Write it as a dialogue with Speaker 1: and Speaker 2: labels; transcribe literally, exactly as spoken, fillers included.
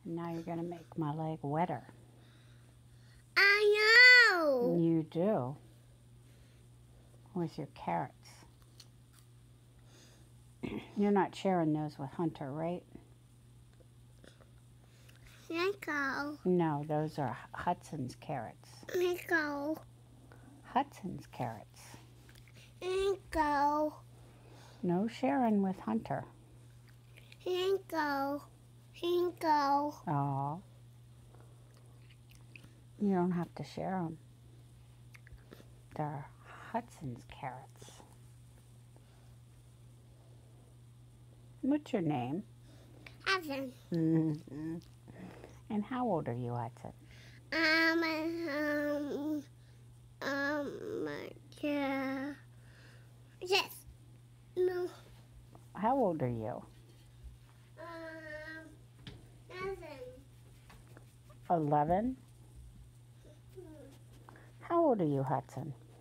Speaker 1: And now you're going to make my leg wetter.
Speaker 2: I know.
Speaker 1: You do. With your carrots. You're not sharing those with Hunter, right?
Speaker 2: Nico.
Speaker 1: No, those are Hudson's carrots.
Speaker 2: Nico.
Speaker 1: Hudson's carrots.
Speaker 2: Nico.
Speaker 1: No sharing with Hunter.
Speaker 2: Nico. Nico.
Speaker 1: Oh. You don't have to share them. They're Hudson's carrots. What's your name?
Speaker 2: Evan.
Speaker 1: Mm-hmm. And how old are you, Hudson?
Speaker 2: Um, um, um, yeah. Yes. No.
Speaker 1: How old are you?
Speaker 2: Um, Evan.
Speaker 1: Eleven? How old are you, Hudson?